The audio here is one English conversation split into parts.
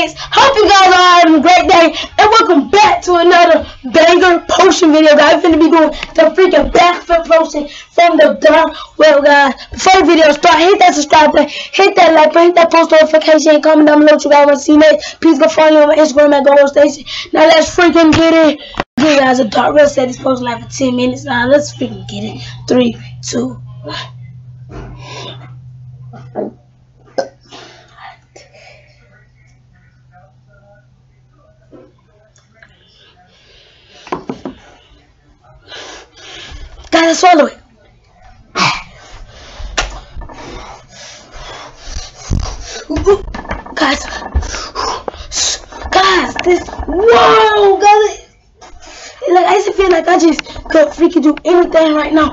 Phoenix. Hope you guys are having a great day, and welcome back to another banger potion video, guys. I'm finna be doing the freaking backflip potion from the dark web, guys. Before the video start, hit that subscribe button, hit that like button, hit that post notification, and comment down below what you guys want to see next. Please go follow me on my Instagram at GoWorldStation. Now let's freaking get it. Okay, guys, the dark web said it's supposed to last for 10 minutes. Now let's freaking get it. 3, 2, 1. Guys, swallow it. Guys, this, whoa, guys, like, I just feel like I just could freaking do anything right now.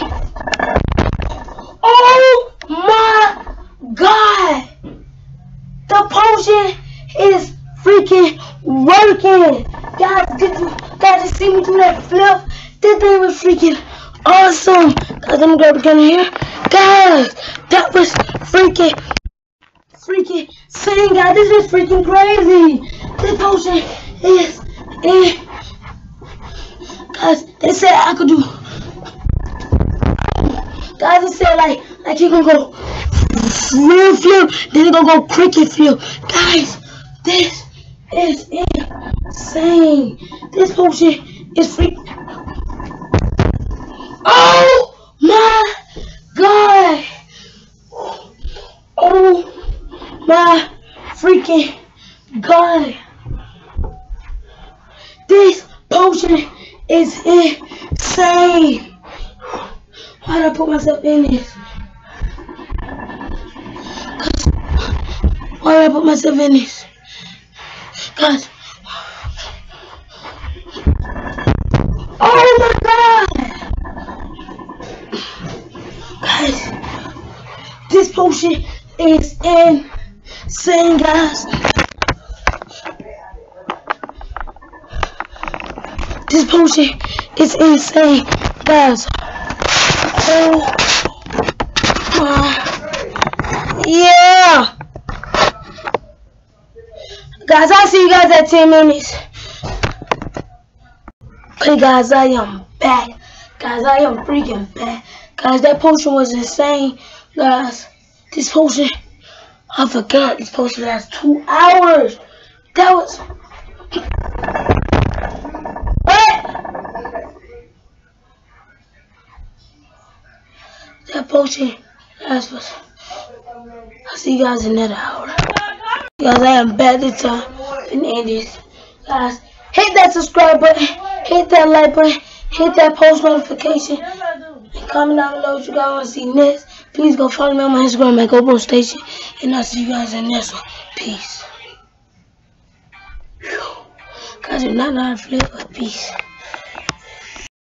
Oh my god, the potion is freaking working. Guys, just see me do that flip. This thing was freaking awesome. Guys, I'm gonna grab a gun here. Guys, that was freaking insane, guys. This is freaking crazy. This potion is in. Guys, they said I could do. Guys, they said like you can go real flip, then you gonna go cricket flip. Guys, this is insane. This potion is freaking. Oh my god! Oh my freaking god! This potion is insane. Why did I put myself in this? Why did I put myself in this? Guys. Oh my god! Guys, this potion is insane, guys. This potion is insane, guys. Oh my, yeah. Guys, I'll see you guys at 10 minutes. Okay, guys, I am back. Guys, I am freaking back. Guys, that potion was insane. Guys, this potion, I forgot this potion lasts 2 hours. That was... What? That potion lasts for... I'll see you guys in another hour. Guys, I am back this time. And end this. Guys, hit that subscribe button, hit that like button, hit that post notification, and comment down below what you guys want to see next. Please go follow me on my Instagram at GoWorldStation, and I'll see you guys in the next one. Peace. Guys, you're not flip, but peace.